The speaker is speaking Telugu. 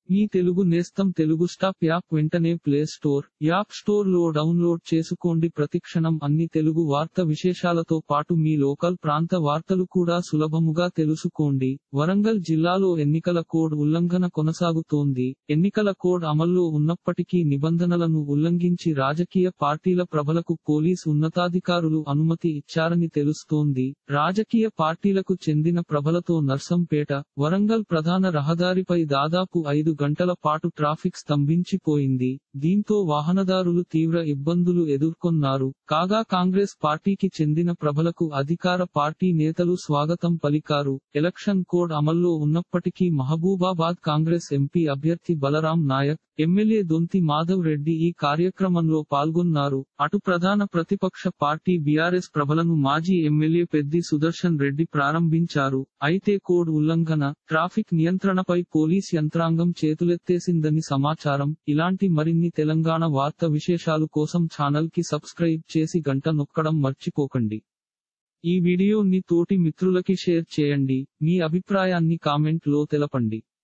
మీ తెలుగు నేస్తం తెలుగు స్టాప్ యాప్ వెంటనే ప్లే స్టోర్, యాప్ స్టోర్ లో డౌన్లోడ్ చేసుకోండి. ప్రతిక్షణం అన్ని తెలుగు వార్త విశేషాలతో పాటు మీ లోకల్ ప్రాంత వార్తలు కూడా సులభముగా తెలుసుకోండి. వరంగల్ జిల్లాలో ఎన్నికల కోడ్ ఉల్లంఘన కొనసాగుతోంది. ఎన్నికల కోడ్ అమల్లో ఉన్నప్పటికీ నిబంధనలను ఉల్లంఘించి రాజకీయ పార్టీల ప్రభలకు పోలీస్ ఉన్నతాధికారులు అనుమతి ఇచ్చారని తెలుస్తోంది. రాజకీయ పార్టీలకు చెందిన ప్రభలతో నర్సంపేట, వరంగల్ ప్రధాన రహదారిపై దాదాపు 5 గంటల పాటు ట్రాఫిక్ స్తంభించిపోయింది. దీంతో వాహనదారులు తీవ్ర ఇబ్బందులు ఎదుర్కొన్నారు. కాగా కాంగ్రెస్ పార్టీకి చెందిన ప్రభలకు అధికార పార్టీ నేతలు స్వాగతం పలికారు. ఎలక్షన్ కోడ్ అమల్లో ఉన్నప్పటికీ మహబూబాబాద్ కాంగ్రెస్ ఎంపీ అభ్యర్థి బలరాం నాయక్, ఎమ్మెల్యే దొంతి మాధవ్ రెడ్డి ఈ కార్యక్రమంలో పాల్గొన్నారు. అటు ప్రధాన ప్రతిపక్ష పార్టీ బీఆర్ఎస్ ప్రభలను మాజీ ఎమ్మెల్యే పెద్ది సుదర్శన్ రెడ్డి ప్రారంభించారు. అయితే కోడ్ ఉల్లంఘన, ట్రాఫిక్ నియంత్రణపై పోలీస్ యంత్రాంగం చేతులెత్తేసిందని సమాచారం. ఇలాంటి మరిన్ని తెలంగాణ వార్త విశేషాలు కోసం ఛానల్ కి సబ్స్క్రైబ్ చేసి గంట నొక్కడం మర్చిపోకండి. ఈ వీడియోని తోటి మిత్రులకి షేర్ చేయండి. మీ అభిప్రాయాన్ని కామెంట్ లో తెలపండి.